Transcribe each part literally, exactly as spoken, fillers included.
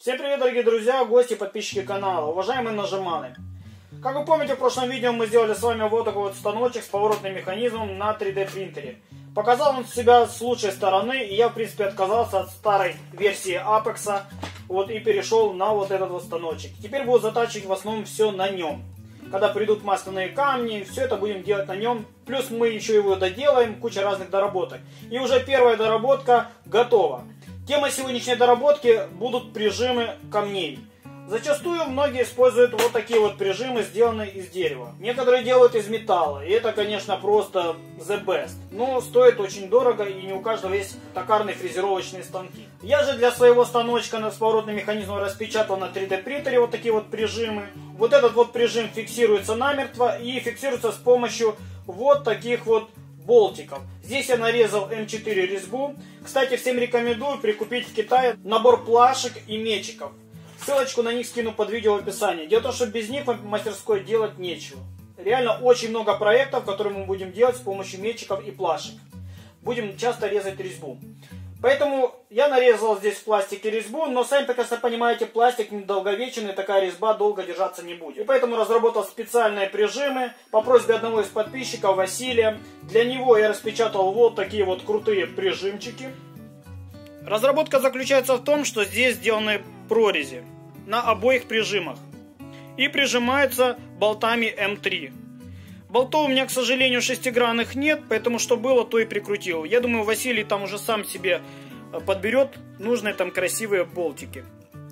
Всем привет, дорогие друзья, гости, подписчики канала, уважаемые нажиманы. Как вы помните, в прошлом видео мы сделали с вами вот такой вот станочек с поворотным механизмом на три дэ принтере. Показал он себя с лучшей стороны, и я в принципе отказался от старой версии Apex вот, и перешел на вот этот вот станочек. Теперь буду затачивать в основном все на нем. Когда придут масляные камни, все это будем делать на нем. Плюс мы еще его доделаем, куча разных доработок. И уже первая доработка готова. Тема сегодняшней доработки будут прижимы камней. Зачастую многие используют вот такие вот прижимы, сделанные из дерева. Некоторые делают из металла, и это, конечно, просто the best. Но стоит очень дорого, и не у каждого есть токарные фрезеровочные станки. Я же для своего станочка с поворотным механизмом распечатал на три дэ принтере вот такие вот прижимы. Вот этот вот прижим фиксируется намертво и фиксируется с помощью вот таких вот болтиков. Здесь я нарезал эм четыре резьбу. Кстати, всем рекомендую прикупить в Китае набор плашек и мечиков. Ссылочку на них скину под видео в описании. Дело в том, что без них в мастерской делать нечего. Реально очень много проектов, которые мы будем делать с помощью мечиков и плашек. Будем часто резать резьбу. Поэтому я нарезал здесь в пластике резьбу, но сами прекрасно понимаете, пластик недолговечен, и такая резьба долго держаться не будет. И поэтому разработал специальные прижимы по просьбе одного из подписчиков, Василия. Для него я распечатал вот такие вот крутые прижимчики. Разработка заключается в том, что здесь сделаны прорези на обоих прижимах и прижимаются болтами эм три. Болтов у меня, к сожалению, шестигранных нет, поэтому что было, то и прикрутил. Я думаю, Василий там уже сам себе подберет нужные там красивые болтики.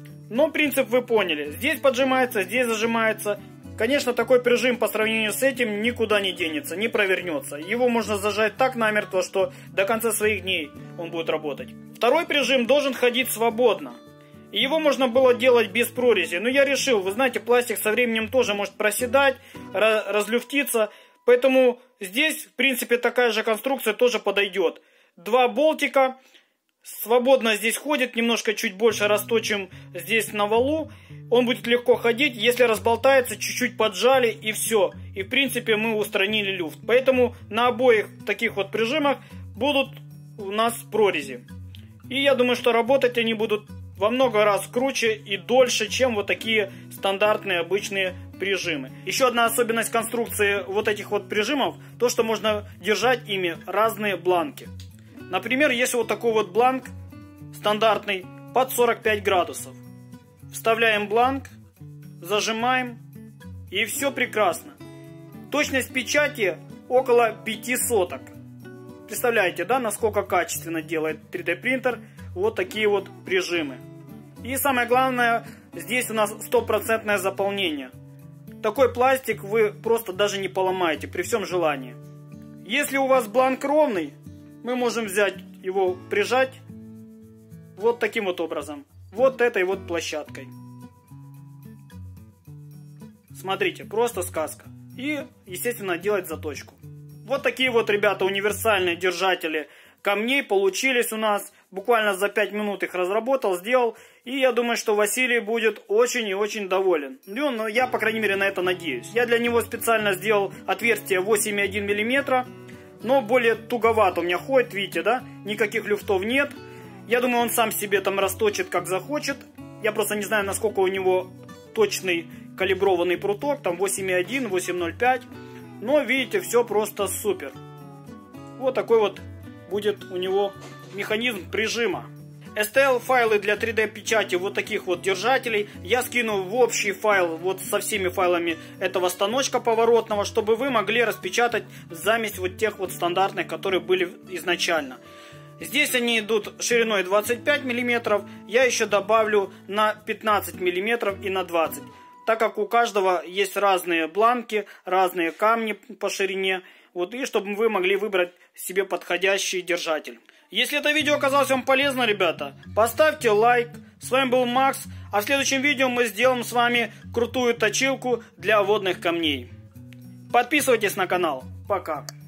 Но принцип вы поняли. Здесь поджимается, здесь зажимается. Конечно, такой прижим по сравнению с этим никуда не денется, не провернется. Его можно зажать так намертво, что до конца своих дней он будет работать. Второй прижим должен ходить свободно. И его можно было делать без прорези. Но я решил, вы знаете, пластик со временем тоже может проседать, разлюфтиться. Поэтому здесь, в принципе, такая же конструкция тоже подойдет. Два болтика. Свободно здесь ходит, немножко чуть больше расточим здесь на валу. Он будет легко ходить, если разболтается, чуть-чуть поджали и все. И в принципе мы устранили люфт. Поэтому на обоих таких вот прижимах будут у нас прорези. И я думаю, что работать они будут во много раз круче и дольше, чем вот такие стандартные обычные прижимы. Еще одна особенность конструкции вот этих вот прижимов, то что можно держать ими разные бланки. Например, если вот такой вот бланк стандартный под сорок пять градусов. Вставляем бланк, зажимаем, и все прекрасно. Точность печати около пяти соток. Представляете, да, насколько качественно делает три дэ принтер вот такие вот прижимы. И самое главное, здесь у нас стопроцентное заполнение. Такой пластик вы просто даже не поломаете при всем желании. Если у вас бланк ровный, мы можем взять его, прижать вот таким вот образом. Вот этой вот площадкой. Смотрите, просто сказка. И, естественно, делать заточку. Вот такие вот, ребята, универсальные держатели камней получились у нас. Буквально за пять минут их разработал, сделал. И я думаю, что Василий будет очень и очень доволен. Ну, я, по крайней мере, на это надеюсь. Я для него специально сделал отверстие восемь и одна десятая миллиметра. Но более туговато у меня ходит, видите, да? Никаких люфтов нет. Я думаю, он сам себе там расточит, как захочет. Я просто не знаю, насколько у него точный калиброванный пруток. Там восемь и одна, восемь ноль пять. Но, видите, все просто супер. Вот такой вот будет у него механизм прижима. эс ти эл файлы для три дэ печати вот таких вот держателей я скину в общий файл вот со всеми файлами этого станочка поворотного, чтобы вы могли распечатать замесь вот тех вот стандартных, которые были изначально. Здесь они идут шириной двадцать пять миллиметров, я еще добавлю на пятнадцать миллиметров и на двадцать. Так как у каждого есть разные бланки, разные камни по ширине, вот, и чтобы вы могли выбрать себе подходящий держатель. Если это видео оказалось вам полезно, ребята, поставьте лайк. С вами был Макс, а в следующем видео мы сделаем с вами крутую точилку для водных камней. Подписывайтесь на канал. Пока.